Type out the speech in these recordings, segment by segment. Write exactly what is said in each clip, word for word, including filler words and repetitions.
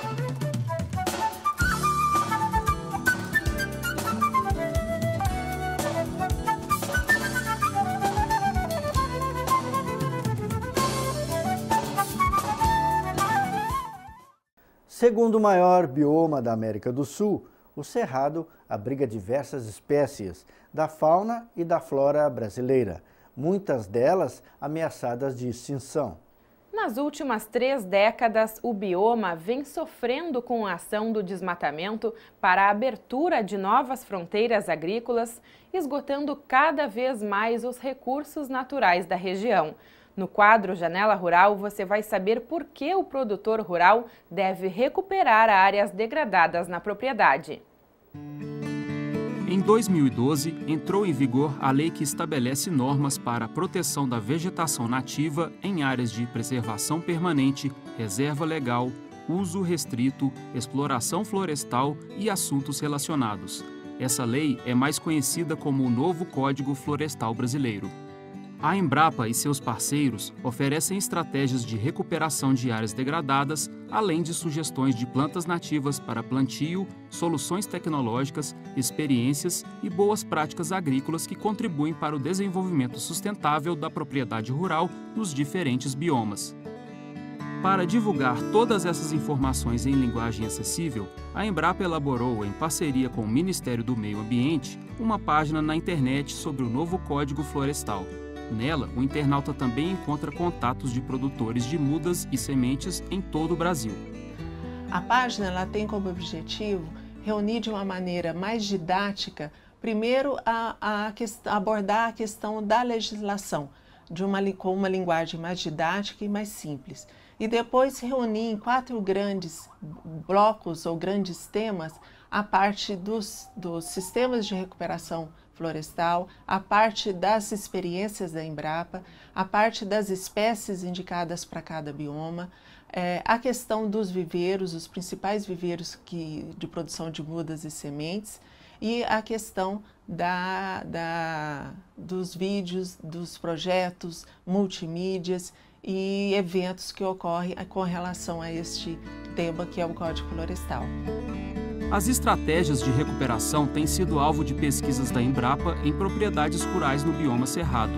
Segundo o maior bioma da América do Sul, o Cerrado abriga diversas espécies da fauna e da flora brasileira, muitas delas ameaçadas de extinção. Nas últimas três décadas, o bioma vem sofrendo com a ação do desmatamento para a abertura de novas fronteiras agrícolas, esgotando cada vez mais os recursos naturais da região. No quadro Janela Rural, você vai saber por que o produtor rural deve recuperar áreas degradadas na propriedade. Em dois mil e doze, entrou em vigor a lei que estabelece normas para a proteção da vegetação nativa em áreas de preservação permanente, reserva legal, uso restrito, exploração florestal e assuntos relacionados. Essa lei é mais conhecida como o novo Código Florestal Brasileiro. A Embrapa e seus parceiros oferecem estratégias de recuperação de áreas degradadas, além de sugestões de plantas nativas para plantio, soluções tecnológicas, experiências e boas práticas agrícolas que contribuem para o desenvolvimento sustentável da propriedade rural nos diferentes biomas. Para divulgar todas essas informações em linguagem acessível, a Embrapa elaborou, em parceria com o Ministério do Meio Ambiente, uma página na internet sobre o novo Código Florestal. Nela, o internauta também encontra contatos de produtores de mudas e sementes em todo o Brasil. A página ela tem como objetivo reunir de uma maneira mais didática, primeiro, a, a, a abordar a questão da legislação, de uma, com uma linguagem mais didática e mais simples. E depois reunir em quatro grandes blocos ou grandes temas a parte dos, dos sistemas de recuperação florestal, a parte das experiências da Embrapa, a parte das espécies indicadas para cada bioma, é, a questão dos viveiros, os principais viveiros que, de produção de mudas e sementes, e a questão da, da, dos vídeos, dos projetos, multimídias e eventos que ocorrem com relação a este tema que é o Código Florestal. As estratégias de recuperação têm sido alvo de pesquisas da Embrapa em propriedades rurais no bioma Cerrado.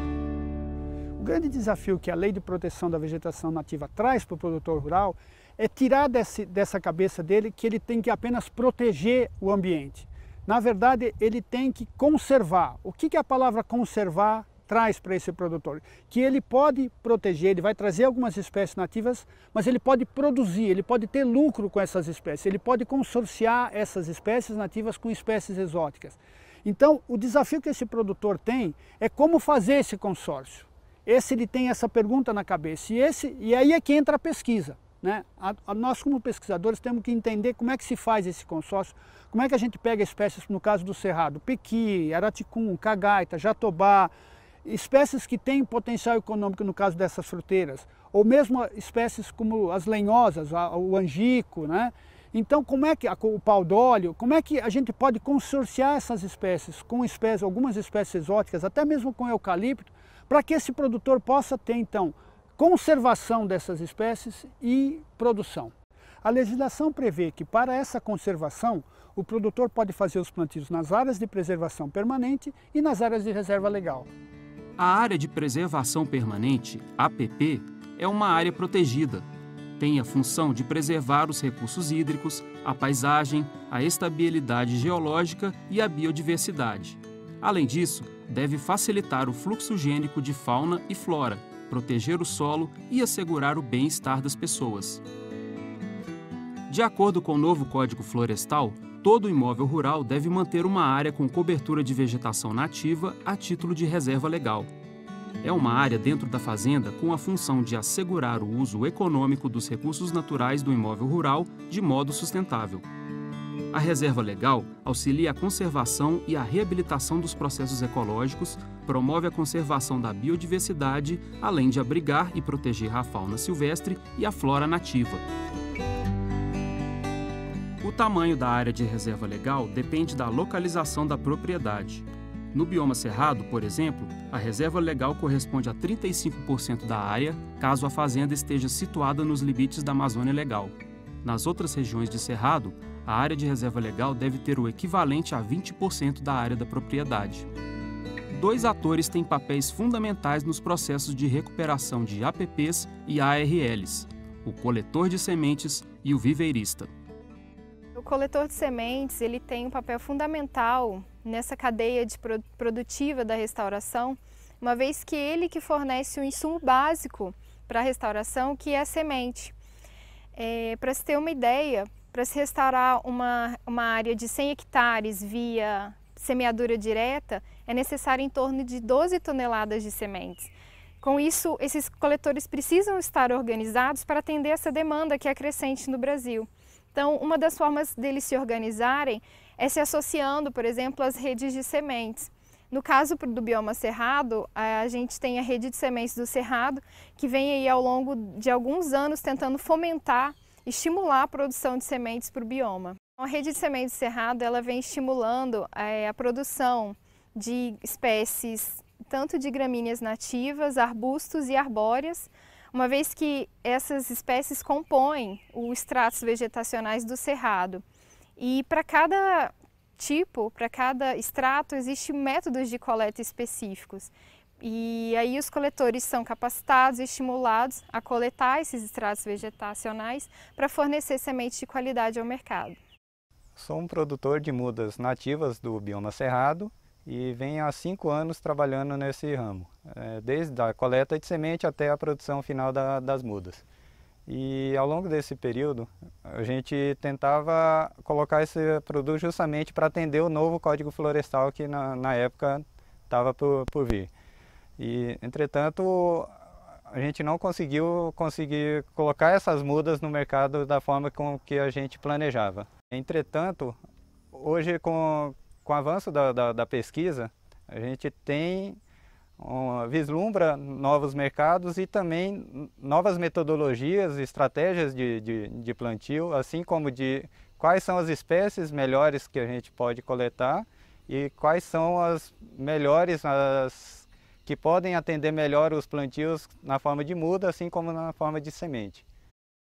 O grande desafio que a Lei de Proteção da Vegetação Nativa traz para o produtor rural é tirar desse, dessa cabeça dele que ele tem que apenas proteger o ambiente. Na verdade, ele tem que conservar. O que, que a palavra conservar traz para esse produtor? Que ele pode proteger, ele vai trazer algumas espécies nativas, mas ele pode produzir, ele pode ter lucro com essas espécies, ele pode consorciar essas espécies nativas com espécies exóticas. Então, o desafio que esse produtor tem é como fazer esse consórcio. Esse ele tem essa pergunta na cabeça, e, esse, e aí é que entra a pesquisa. Né? A, a, nós, como pesquisadores, temos que entender como é que se faz esse consórcio, como é que a gente pega espécies, no caso do Cerrado, pequi, araticum, cagaita, jatobá, espécies que têm potencial econômico no caso dessas fruteiras, ou mesmo espécies como as lenhosas, o angico, né? Então, como é que o pau d'óleo, como é que a gente pode consorciar essas espécies com espécies, algumas espécies exóticas, até mesmo com eucalipto, para que esse produtor possa ter, então, conservação dessas espécies e produção. A legislação prevê que, para essa conservação, o produtor pode fazer os plantios nas áreas de preservação permanente e nas áreas de reserva legal. A Área de Preservação Permanente, A P P, é uma área protegida. Tem a função de preservar os recursos hídricos, a paisagem, a estabilidade geológica e a biodiversidade. Além disso, deve facilitar o fluxo gênico de fauna e flora, proteger o solo e assegurar o bem-estar das pessoas. De acordo com o novo Código Florestal, todo imóvel rural deve manter uma área com cobertura de vegetação nativa a título de reserva legal. É uma área dentro da fazenda com a função de assegurar o uso econômico dos recursos naturais do imóvel rural de modo sustentável. A reserva legal auxilia a conservação e a reabilitação dos processos ecológicos, promove a conservação da biodiversidade, além de abrigar e proteger a fauna silvestre e a flora nativa. O tamanho da área de reserva legal depende da localização da propriedade. No bioma Cerrado, por exemplo, a reserva legal corresponde a trinta e cinco por cento da área, caso a fazenda esteja situada nos limites da Amazônia Legal. Nas outras regiões de cerrado, a área de reserva legal deve ter o equivalente a vinte por cento da área da propriedade. Dois atores têm papéis fundamentais nos processos de recuperação de A P Ps e A R Ls, o coletor de sementes e o viveirista. O coletor de sementes ele tem um papel fundamental nessa cadeia de produtiva da restauração, uma vez que ele que fornece o insumo básico para a restauração, que é a semente. É, para se ter uma ideia, para se restaurar uma, uma área de cem hectares via semeadura direta, é necessário em torno de doze toneladas de sementes. Com isso, esses coletores precisam estar organizados para atender essa demanda que é crescente no Brasil. Então, uma das formas deles se organizarem é se associando, por exemplo, às redes de sementes. No caso do bioma cerrado, a gente tem a rede de sementes do Cerrado, que vem aí ao longo de alguns anos tentando fomentar, estimular a produção de sementes para o bioma. A rede de sementes do Cerrado ela vem estimulando é, a produção de espécies, tanto de gramíneas nativas, arbustos e arbóreas, uma vez que essas espécies compõem os estratos vegetacionais do Cerrado. E para cada tipo, para cada extrato, existem métodos de coleta específicos. E aí os coletores são capacitados e estimulados a coletar esses extratos vegetacionais para fornecer sementes de qualidade ao mercado. Sou um produtor de mudas nativas do bioma cerrado e venho há cinco anos trabalhando nesse ramo, desde a coleta de semente até a produção final da, das mudas. E ao longo desse período, a gente tentava colocar esse produto justamente para atender o novo Código Florestal que na, na época estava por, por vir. E, entretanto, a gente não conseguiu conseguir colocar essas mudas no mercado da forma com que a gente planejava. Entretanto, hoje com, com o avanço da, da, da pesquisa, a gente tem Um, vislumbra novos mercados e também novas metodologias e estratégias de, de, de plantio, assim como de quais são as espécies melhores que a gente pode coletar e quais são as melhores, as que podem atender melhor os plantios na forma de muda, assim como na forma de semente.